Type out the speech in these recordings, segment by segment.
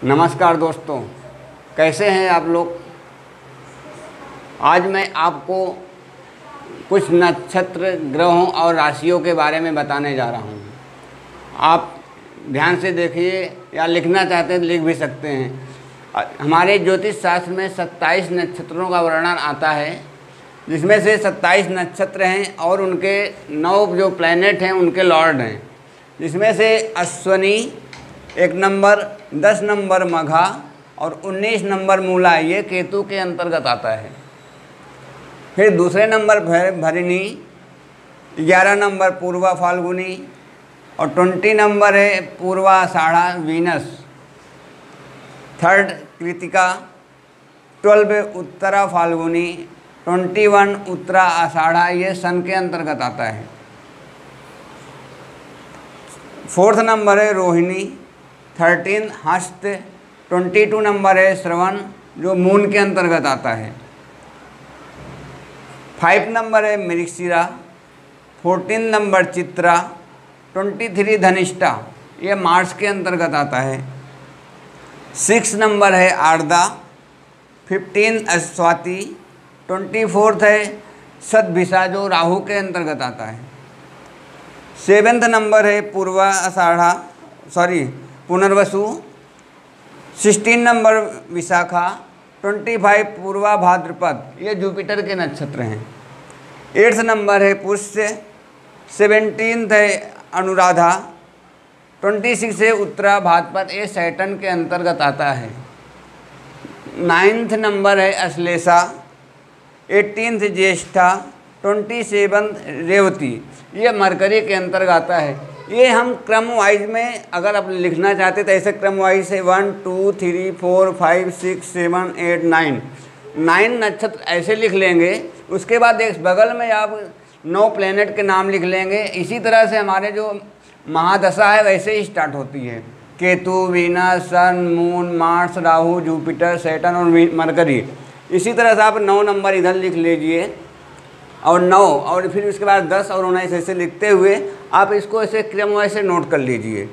नमस्कार दोस्तों, कैसे हैं आप लोग। आज मैं आपको कुछ नक्षत्र, ग्रहों और राशियों के बारे में बताने जा रहा हूं। आप ध्यान से देखिए या लिखना चाहते हैं तो लिख भी सकते हैं। हमारे ज्योतिष शास्त्र में 27 नक्षत्रों का वर्णन आता है, जिसमें से 27 नक्षत्र हैं और उनके 9 जो प्लैनेट हैं उनके लॉर्ड हैं, जिसमें से अश्विनी 1 नंबर, 10 नंबर मघा और 19 नंबर मूला, ये केतु के अंतर्गत आता है। फिर दूसरे नंबर भरणी, 11 नंबर पूर्वा फाल्गुनी और 20 नंबर है पूर्वा आषाढ़ा वीनस। थर्ड कृतिका, 12 उत्तरा फाल्गुनी, 21 उत्तरा आषाढ़ा, ये सन के अंतर्गत आता है। फोर्थ नंबर है रोहिणी, 13 हस्त, 22 नंबर है श्रवण, जो मून के अंतर्गत आता है। 5 नंबर है मृगशिरा, 14 नंबर चित्रा, 23 धनिष्ठा, ये मार्च के अंतर्गत आता है। 6 नंबर है आर्द्रा, 15 स्वाति, 24 है सतभिषा, जो राहु के अंतर्गत आता है। 7th नंबर है पूर्वा आषाढ़ा, पुनर्वसु, 16 नंबर विशाखा, 25 पूर्वा भाद्रपद, ये जुपिटर के नक्षत्र हैं। 8th नंबर है पुष्य, 17th है अनुराधा, 26 है उत्तरा भाद्रपद, ये सैटर्न के अंतर्गत आता है। 9th नंबर है अश्लेषा, 18th ज्येष्ठा, 27 रेवती, ये मरकरी के अंतर्गत आता है। ये हम क्रम वाइज में अगर आप लिखना चाहते तो ऐसे क्रम वाइज से 1 2 3 4 5 6 7 8 9 नक्षत्र ऐसे लिख लेंगे। उसके बाद एक बगल में आप 9 प्लेनेट के नाम लिख लेंगे। इसी तरह से हमारे जो महादशा है वैसे ही स्टार्ट होती है। Ketu, Venus, sun, moon, Mars, Rahu, Jupiter, Saturn और मरकरी। इसी तरह से आप 9 नंबर इधर लिख लीजिए और 9 और फिर उसके बाद 10 और 19 ऐसे लिखते हुए आप इसको ऐसे क्रम ऐसे नोट कर लीजिए।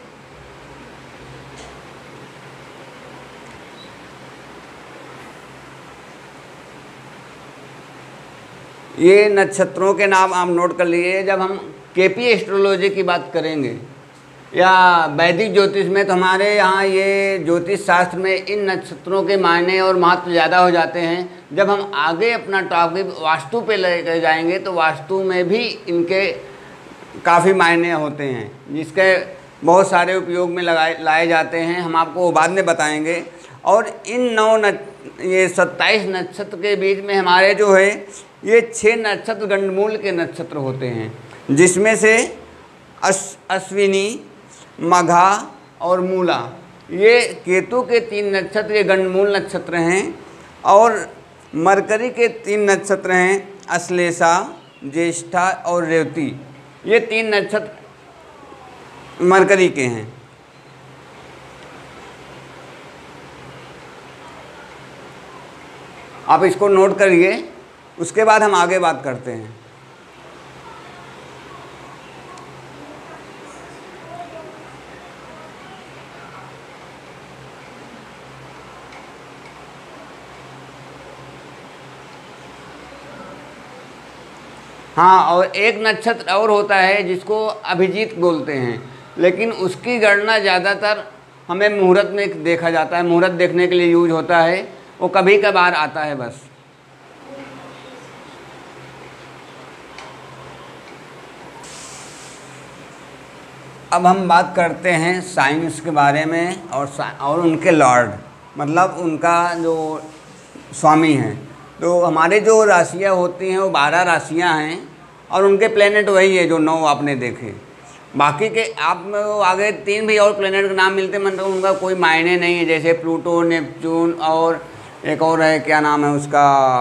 ये नक्षत्रों के नाम आप नोट कर लीजिए। जब हम केपी एस्ट्रोलॉजी की बात करेंगे या वैदिक ज्योतिष में, तो हमारे यहाँ ये ज्योतिष शास्त्र में इन नक्षत्रों के मायने और महत्व ज़्यादा हो जाते हैं। जब हम आगे अपना टॉपिक वास्तु पे लेकर जाएंगे तो वास्तु में भी इनके काफ़ी मायने होते हैं, जिसके बहुत सारे उपयोग में लाए जाते हैं। हम आपको वो बाद में बताएंगे। और इन 27 नक्षत्र के बीच में हमारे जो है ये 6 नक्षत्र गंडमूल के नक्षत्र होते हैं, जिसमें से अश्विनी, मघा और मूला, ये केतु के 3 नक्षत्र ये गंडमूल नक्षत्र हैं। और मरकरी के 3 नक्षत्र हैं अश्लेषा, ज्येष्ठा और रेवती, ये 3 नक्षत्र मरकरी के हैं। आप इसको नोट करिए, उसके बाद हम आगे बात करते हैं। हाँ, और एक नक्षत्र और होता है जिसको अभिजीत बोलते हैं, लेकिन उसकी गणना ज़्यादातर हमें मुहूर्त में देखा जाता है। मुहूर्त देखने के लिए यूज होता है, वो कभी कभार आता है बस। अब हम बात करते हैं साइंस के बारे में और उनके लॉर्ड, मतलब उनका जो स्वामी हैं। तो हमारे जो राशियाँ होती हैं वो 12 राशियाँ हैं और उनके प्लेनेट वही है जो 9 आपने देखे। बाकी के आप में वो आगे 3 भी और प्लेनेट के नाम मिलते हैं, मतलब उनका कोई मायने नहीं है। जैसे प्लूटो, नेपच्यून और एक और है, क्या नाम है उसका,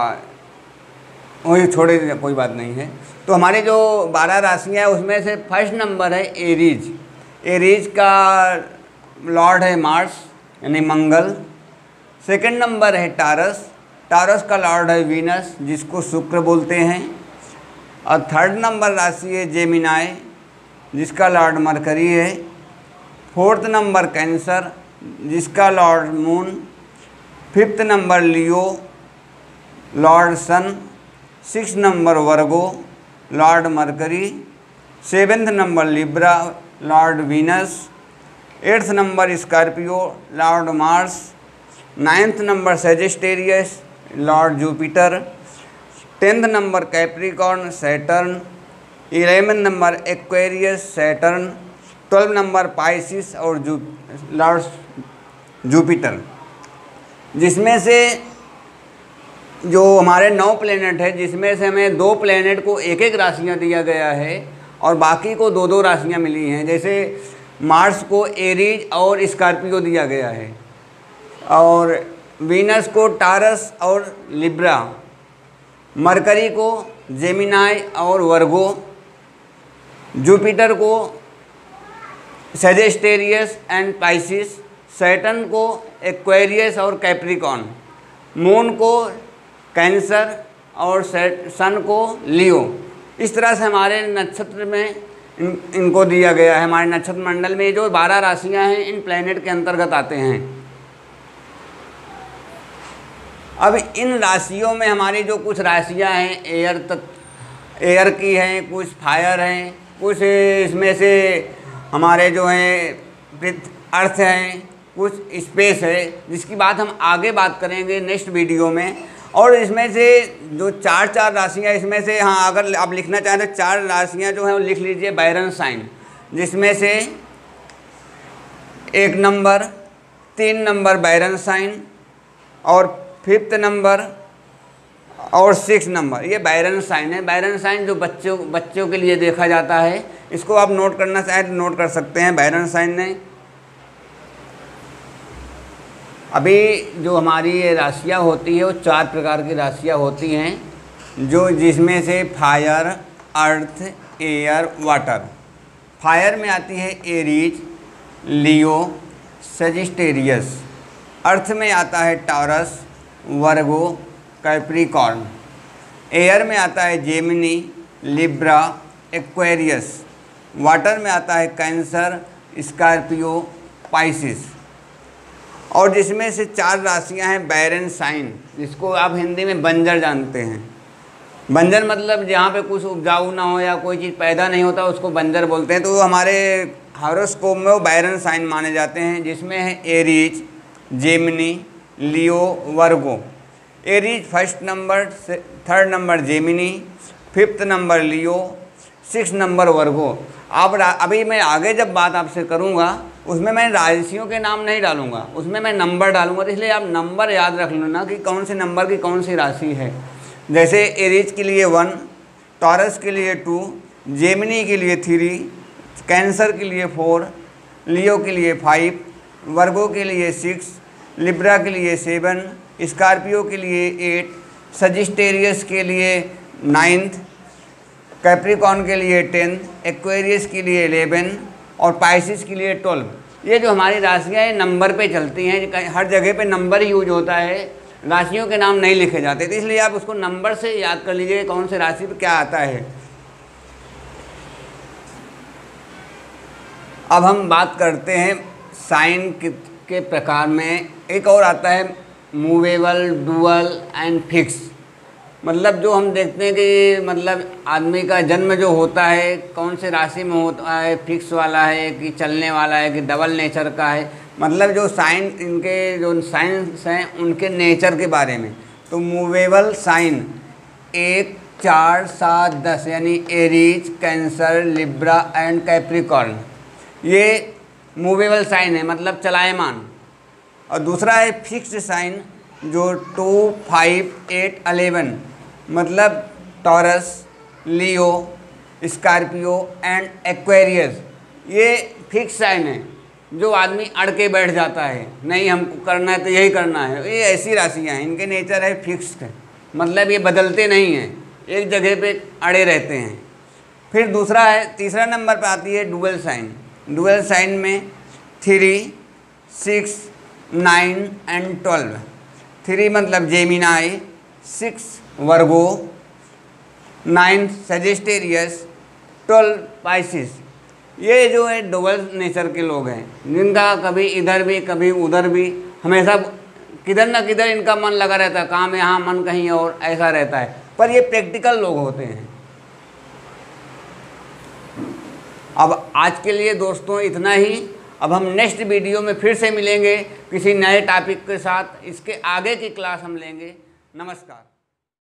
वही छोड़े, कोई बात नहीं है। तो हमारे जो 12 राशियाँ हैं उसमें से फर्स्ट नंबर है एरीज। एरीज का लॉर्ड है मार्स यानी मंगल। सेकंड नंबर है टारस। टारस का लॉर्ड है वीनस, जिसको शुक्र बोलते हैं। और थर्ड नंबर राशि है जेमिनाई, जिसका लॉर्ड मरकरी है। फोर्थ नंबर कैंसर, जिसका lord moon, 5th number Leo lord sun, 6th number Virgo lord Mercury, 7th number Libra lord Venus, 8th number Scorpio lord Mars, 9th number Sagittarius lord Jupiter, 10th number Capricorn Saturn, 11th number Aquarius Saturn, 12th number Pisces और lord Jupiter. जिसमें से जो हमारे 9 planet है, जिसमें से हमें 2 planet को एक एक राशियाँ दिया गया है और बाकी को 2-2 राशियाँ मिली हैं। जैसे मार्स को एरीज और स्कॉर्पियो दिया गया है, और वीनस को टारस और लिब्रा, मरकरी को जेमिनाई और वर्गो, जुपिटर को सेजिटेरियस एंड पाइसिस, सैटर्न को एक्वेरियस और कैप्रिकॉर्न, मून को कैंसर और सन को लियो। इस तरह से हमारे नक्षत्र में इनको दिया गया है। हमारे नक्षत्र मंडल में जो 12 राशियां हैं इन प्लैनेट के अंतर्गत आते हैं। अब इन राशियों में हमारी जो कुछ राशियां हैं एयर की हैं, कुछ फायर हैं, कुछ इसमें से हमारे जो हैं अर्थ हैं, कुछ स्पेस है, जिसकी बात हम आगे बात करेंगे नेक्स्ट वीडियो में। और इसमें से जो 4 राशियाँ, इसमें से हाँ अगर आप लिखना चाहें तो 4 राशियाँ जो हैं वो लिख लीजिए बैरन साइन, जिसमें से 1 नंबर, 3 नंबर बैरन साइन और 5th नंबर और 6 नंबर, ये बैरन साइन है। बैरन साइन जो बच्चों के लिए देखा जाता है, इसको आप नोट करना चाहें तो नोट कर सकते हैं बैरन साइन ने। अभी जो हमारी ये राशियाँ होती है वो 4 प्रकार की राशियाँ होती हैं, जिसमें से fire, earth, air, water. Fire में आती है एरीज, लियो, सेजिटेरियस। अर्थ में आता है टॉरस, वर्गो, कैप्रिकॉर्न। एयर में आता है जेमिनी, लिब्रा, एक्वेरियस। वाटर में आता है कैंसर, स्कॉर्पियो, पाइसिस। और जिसमें से 4 राशियां हैं बैरन साइन, जिसको आप हिंदी में बंजर जानते हैं। बंजर मतलब जहाँ पे कुछ उपजाऊ ना हो या कोई चीज़ पैदा नहीं होता उसको बंजर बोलते हैं। तो हमारे हॉरोस्कोप में वो बैरन साइन माने जाते हैं, जिसमें है Aries, Gemini, Leo, Virgo. Aries 1st number, 3rd number Gemini, 5th number Leo, 6th number Virgo. अभी मैं आगे जब बात आपसे करूँगा उसमें मैं राशियों के नाम नहीं डालूँगा, उसमें मैं नंबर डालूँगा। तो इसलिए आप नंबर याद रख लेना कि कौन से नंबर की कौन सी राशि है। जैसे एरीज के लिए 1, टॉरस के लिए 2, जेमिनी के लिए 3, कैंसर के लिए 4, लियो के लिए 5, वर्गो के लिए 6, लिब्रा के लिए 7, स्कॉर्पियो के लिए 8, सजिटेरियस के लिए 9, कैप्रिकॉर्न के लिए 10, एक्वेरियस के लिए 11 और पाइसिस के लिए 12। ये जो हमारी राशियाँ हैं नंबर पे चलती हैं, हर जगह पे नंबर ही यूज होता है, राशियों के नाम नहीं लिखे जाते। तो इसलिए आप उसको नंबर से याद कर लीजिए कौन से राशि पे क्या आता है। अब हम बात करते हैं साइन के प्रकार में। एक और आता है मूवेबल, डुअल एंड फिक्स। मतलब जो हम देखते हैं कि मतलब आदमी का जन्म जो होता है कौन से राशि में होता है, फिक्स वाला है कि चलने वाला है कि डबल नेचर का है। मतलब जो साइन, इनके जो साइंस हैं उनके नेचर के बारे में। तो मूवेबल साइन 1, 4, 7, 10 यानी Aries, Cancer, Libra and Capricorn, ये मूवेबल साइन है, मतलब चलायमान। और दूसरा है फिक्स्ड साइन जो 2, 5, 8, 11 मतलब Taurus, Leo, Scorpio and Aquarius, ये फिक्स साइन है जो आदमी अड़ के बैठ जाता है, नहीं हमको करना है तो यही करना है। ये ऐसी राशियाँ हैं, इनके नेचर है फिक्स्ड, मतलब ये बदलते नहीं हैं, एक जगह पे अड़े रहते हैं। फिर दूसरा है, तीसरा नंबर पर आती है डुअल साइन। डुअल साइन में 3, 6, 9 एंड 12। 3 मतलब जेमिनाई, 6 वर्गो, 9 सजिटेरियस, 12 पाइसिस। ये जो है डबल नेचर के लोग हैं, जिनका कभी इधर भी कभी उधर भी, हमेशा किधर ना किधर इनका मन लगा रहता है, काम यहाँ मन कहीं और, ऐसा रहता है। पर ये प्रैक्टिकल लोग होते हैं। अब आज के लिए दोस्तों इतना ही। अब हम नेक्स्ट वीडियो में फिर से मिलेंगे किसी नए टॉपिक के साथ। इसके आगे की क्लास हम लेंगे। नमस्कार।